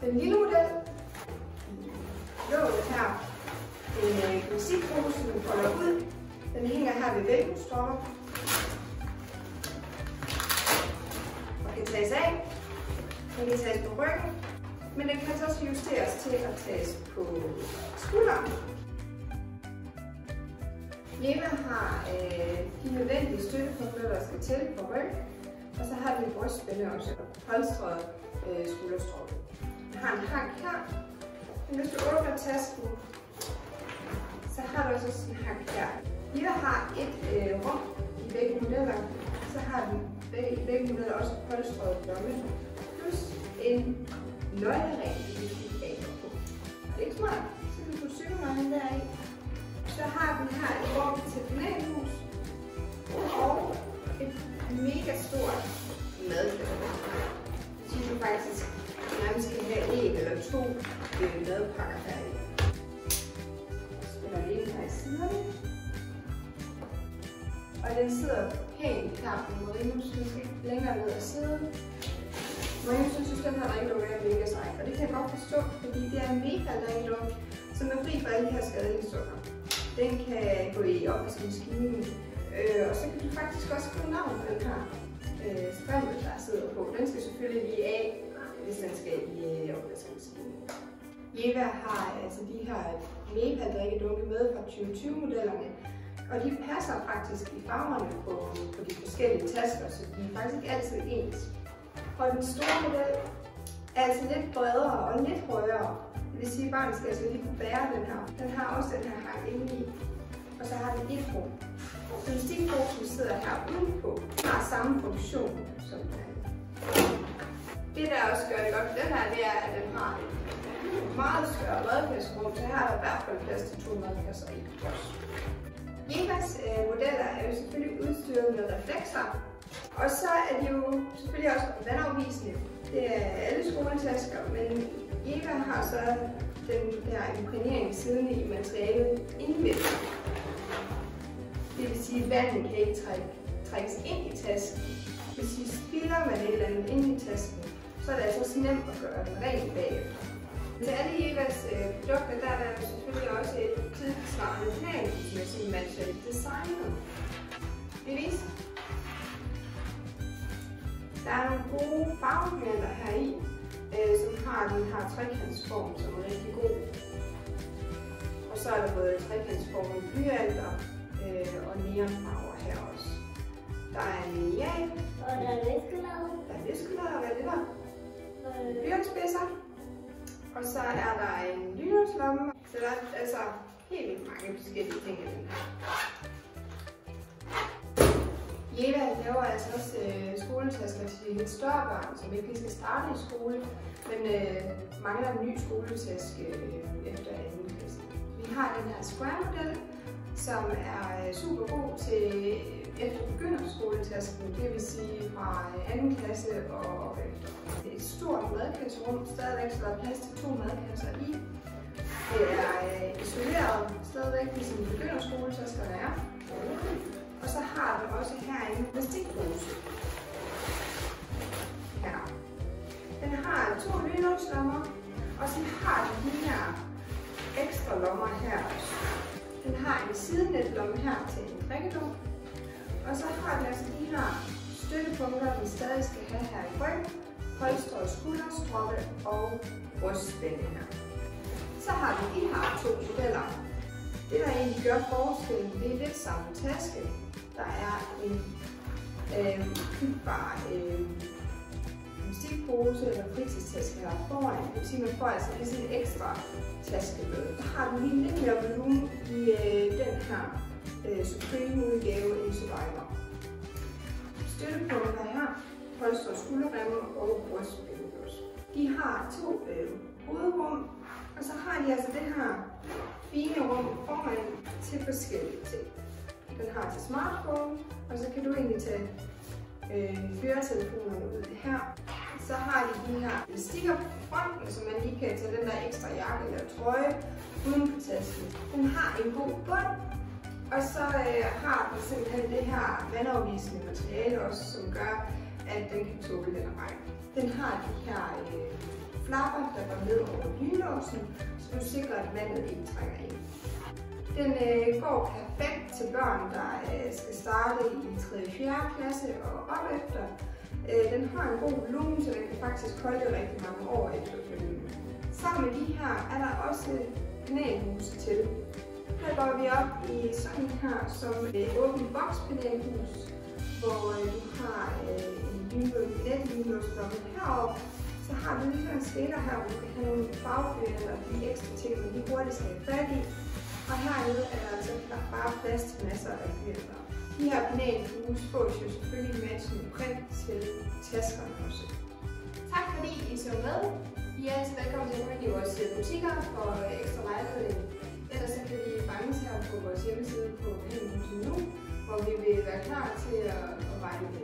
Den lille model, låget her, en gymnastikpose, som folder ud. Den hænger her ved velcro-stropper og kan tages af. Den kan tages på ryggen, men den kan også justeres til at tages på skulderen. Jeva har de nødvendige støttepunkter, der skal til på ryggen, og så har vi brystspænde også, polstret skulderstrop. Jeg har en hank her, men hvis du åbner tasken, så har du også sådan en hank her. Jeva har et rum i begge modeller, så har den begge modeller også polstret lomme, plus en nøglering, hvis du bager på. Og det er ikke smart, så kan du putte cykelnøglen deri. Så har den her et rum til penalhus og et mega stort madkøkken. Så du faktisk nærmest kan have en eller to madpakker heri. Så spiller vi ind her i siderne. Og den sidder pænt her på Marinus, så den skal længere ned ad siden. Marinus synes, den her ringeluk er mega sej, og det kan jeg godt forstå, fordi det er en mega ringeluk, som er fri for alle de her skadelige stoffer. Den kan gå i opvaskemaskinen, og så kan du faktisk også skrive navn på den her strimmel, der sidder på. Den skal selvfølgelig lige af, hvis den skal i opvaskemaskinen. Jeva har altså de her mega-drikkedunke med fra 2020-modellerne, og de passer faktisk i farverne på de forskellige tasker, så de er faktisk ikke altid ens. Og den store model er altså lidt bredere og lidt højere. Det vil sige, at barnet skal altså lige kunne bære den her. Den har også den her hang inde i, og så har den et rum. Gymnastikposen sidder her udenpå. Den har samme funktion som den anden. Det der også gør det godt, den her, det er, at den har et meget større madkasserum, så her er der i hvert fald plads til 2 madkasser i også. Jevas modeller er jo selvfølgelig udstyret med reflekser, og så er de jo selvfølgelig også vandafvisende. Det er alle skoletasker, men Jeva har så den der imprægnering siddende i materialet indvendigt. Det vil sige, at vandet kan ikke trækkes ind i tasken. Hvis I spilder man et eller andet ind i tasken, så er det altså også nemt at gøre den ren bagefter. Til alle Jevas produkter, der er der selvfølgelig også et tidsvarende planmæssigt matchet designet. Bevis. Der er nogle gode farvepaletter heri, som har den her trekantsform, som er rigtig god. Og så er der både trekantsform med blyanter og neonfarver her også. Der er en lineal. Og der er viskelade. Der er viskelade, hvad er det der? Blyantspidser. Og så er der en lynlåslomme. Så der er altså helt vildt mange forskellige ting i den her. Jeva laver altså også skoletasker til lidt større børn, som ikke lige skal starte i skole, men mangler en ny skoletaske efter 2. klasse. Vi har den her Square-model, som er super god til efter begynderskoletasken, det vil sige fra 2. klasse og opefter. Det er et stort madkasserum, stadigvæk så der er plads til 2 madkasser i. Det er isoleret stadigvæk, ligesom begynderskoletaskerne er. Og så har den også her en plastikpose. Her. Den har 2 lynlåslommer, og så har den de her ekstra lommer her også. Den har en sidenetlomme her til en drikkedunk, og så har den altså de her støttepunkter, den stadig skal have her i ryggen, polstret skulderstroppe og brystspænde her. Så har vi de her 2 modeller. Det der egentlig gør forskellen, det er lidt samme taske. Der er en bygbar gymnastikpose eller fritidstaske her foran. Det vil sige, at man får altså lige sådan en ekstra taske med. Så har den lige lidt mere volumen i den her Supreme udgave i Survivor. Støttepunkter her, polstret skulderremme og brystspænde. De har 2 hovedrum, og så har de altså det her fine rum foran til forskellige ting. Den har til smartphone, og så kan du egentlig tage høretelefonerne ud her. Så har de de her elastikker på fronten, så man lige kan tage den der ekstra jakke eller trøje uden på tasken. Den har en god bund, og så har den simpelthen det her vandafvisende materiale også, som gør, at den kan tåle den regn. Den har de her flapper, der går ned over lynlåsen, så du sikrer, at vandet ikke trænger ind. Den går perfekt til børn, der skal starte i 3. og 4. klasse og op efter. Den har en god volumen, så den kan faktisk holde rigtig mange år efterfølgende. Sammen med de her er der også panelhuse til. Her går vi op i sådan her som et åbent bokspanelhus, hvor du har en netlynlåslomme heroppe. Så har du lige sådan en skiller her, hvor du kan have nogle farvebøger eller de ekstra ting, man lige hurtigt skal have fat i. Og hernede er der altså bare plads til masser af bøger. De her panelhuse får jo selvfølgelig matchende print til taskerne også. Tak fordi I så med. I er altid velkommen til at gå ind i vores butikker for ekstra vejledning. Ellers så kan vi fanges her på vores hjemmeside på panelhuset nu, hvor vi vil være klar til at vejlede